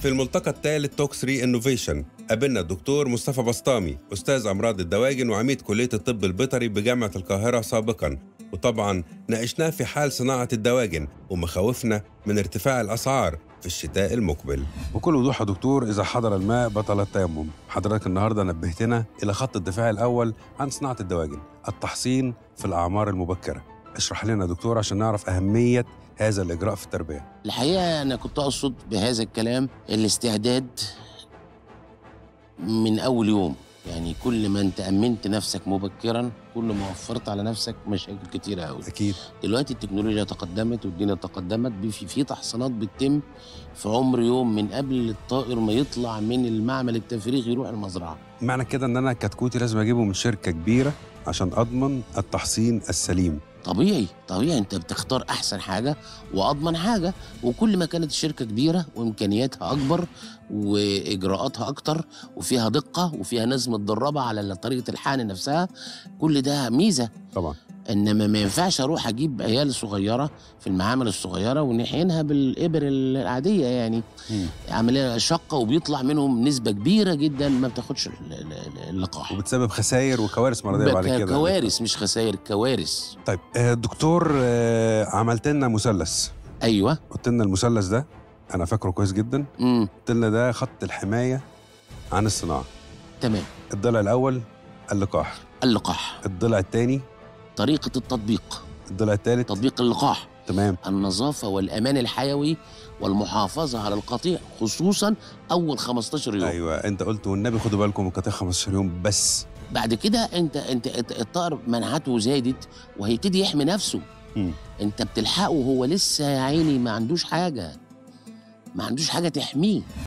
في الملتقى الثالث توك 3 انوفيشن قابلنا الدكتور مصطفى بسطامي، أستاذ أمراض الدواجن وعميد كلية الطب البيطري بجامعة القاهرة سابقاً، وطبعاً ناقشناه في حال صناعة الدواجن ومخاوفنا من ارتفاع الأسعار في الشتاء المقبل. بكل وضوح يا دكتور، إذا حضر الماء بطل التيمم. حضرتك النهاردة نبهتنا إلى خط الدفاع الأول عن صناعة الدواجن، التحصين في الأعمار المبكرة. اشرح لنا يا دكتور عشان نعرف أهمية هذا الإجراء في التربية. الحقيقة أنا كنت أقصد بهذا الكلام الاستعداد من أول يوم، يعني كل ما أنت أمنت نفسك مبكرا كل ما وفرت على نفسك مشاكل كتيرة أوي. أكيد. دلوقتي التكنولوجيا تقدمت والدنيا تقدمت، في تحصينات بتتم في عمر يوم من قبل الطائر ما يطلع من المعمل التفريغ يروح المزرعة. معنى كده إن أنا كتكوتي لازم أجيبه من شركة كبيرة عشان أضمن التحصين السليم. طبيعي انت بتختار احسن حاجه واضمن حاجه، وكل ما كانت الشركه كبيره وامكانياتها اكبر واجراءاتها اكتر وفيها دقه وفيها ناس متدربه على طريقه الحقن نفسها، كل ده ميزه طبعا. انما ما ينفعش اروح اجيب عيال صغيره في المعامل الصغيره ونحقنها بالابر العاديه، يعني عمليه شاقه وبيطلع منهم نسبه كبيره جدا ما بتاخدش اللقاح، وبتسبب خسائر وكوارث مرضيه بعد كده. كوارث مش خسائر، كوارث. طيب دكتور، عملت لنا مثلث. ايوه. قلت لنا المثلث ده انا فاكره كويس جدا. قلت لنا ده خط الحمايه عن الصناعه. تمام. الضلع الاول اللقاح. الضلع الثاني طريقة التطبيق. الضلع الثالث تطبيق اللقاح. تمام. النظافة والأمان الحيوي والمحافظة على القطيع خصوصا أول 15 يوم. أيوة، أنت قلت والنبي خدوا بالكم من القطيع 15 يوم بس. بعد كده أنت الطائر مناعته زادت وهيبتدي يحمي نفسه. أنت بتلحقه وهو لسه يا عيني ما عندوش حاجة تحميه.